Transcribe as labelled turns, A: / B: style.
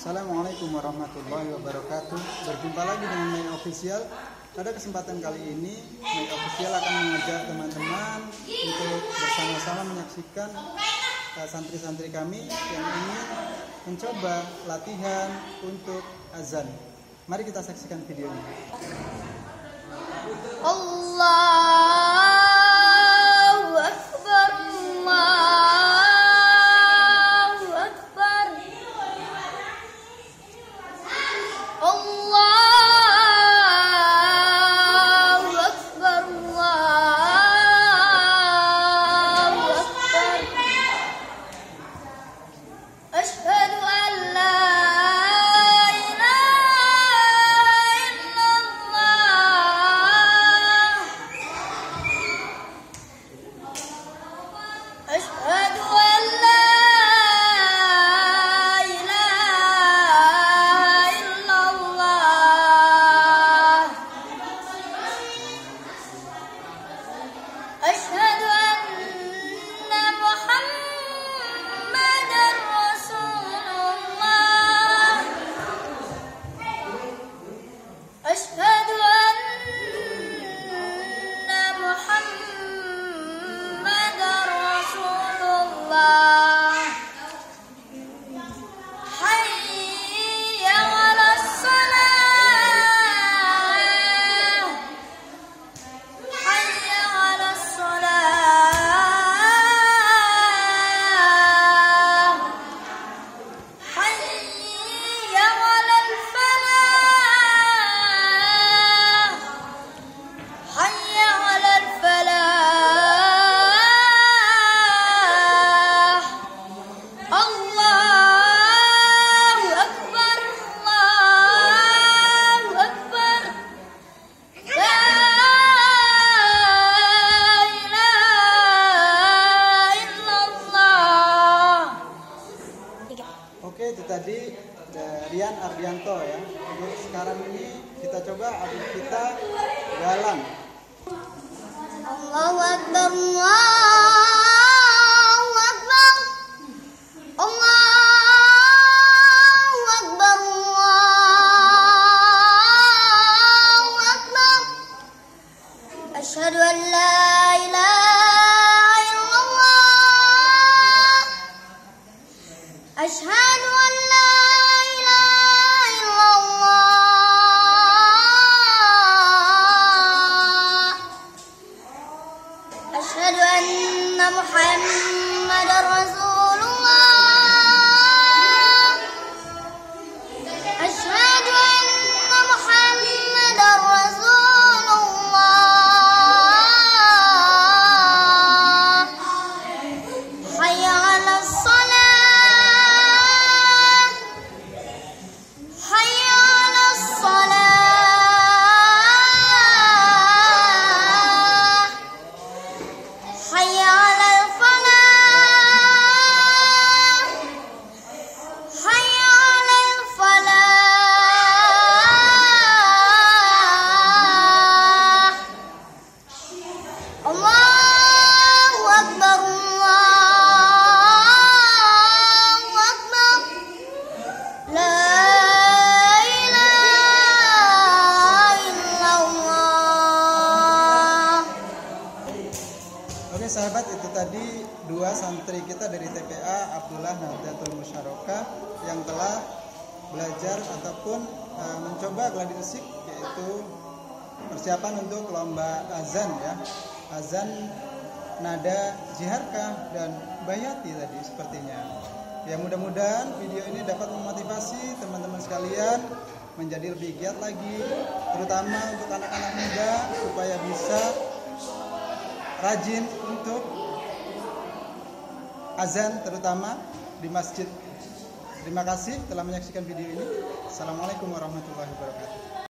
A: Assalamualaikum warahmatullahi wabarakatuh. Berjumpa lagi dengan Mai Official. Pada kesempatan kali ini Mai Official akan mengajak teman-teman untuk bersama-sama menyaksikan santri-santri kami yang ingin mencoba latihan untuk azan. Mari kita saksikan videonya.
B: Allahu Akbar, Allahu Akbar, Allahu Akbar, Allahu Akbar. Asyhadu an la أشهد أن لا إله إلا الله أشهد أن محمدا رسول الله أشهد أن محمدا رسول الله حي على الصلاة حي على الصلاة حي على الفلاح حي على الفلاح الله أكبر الله أكبر لا إله إلا الله.
A: Oke, itu tadi Rian Ardianto ya. Untuk sekarang ini kita coba adik kita Galang.
B: Allahu Akbar, Allahu Akbar, Allahu Akbar, Allahu Akbar. Asyhadu an la ilaha illallah. Asyhadu an la ilaha illallah. Asyhadu anna Muhammadar Rasulullah. Asyhadu anna Muhammadar Rasulullah. Hayya 'alas shalah. Hayya 'alas shalah. Hayya 'alal falah. Hayya 'alal falah. Allahu Akbar, Allahu Akbar. La ilaha illallah.
A: Oke sahabat, itu tadi dua santri kita dari TPA Abdullah Nahdlatul Musyarakah yang telah belajar ataupun mencoba gladi resik, yaitu persiapan untuk lomba azan ya. Azan nada jiharkah dan bayati tadi sepertinya. Ya, mudah-mudahan video ini dapat memotivasi teman-teman sekalian menjadi lebih giat lagi, terutama untuk anak-anak muda supaya bisa rajin untuk azan terutama di masjid. Terima kasih telah menyaksikan video ini. Assalamualaikum warahmatullahi wabarakatuh.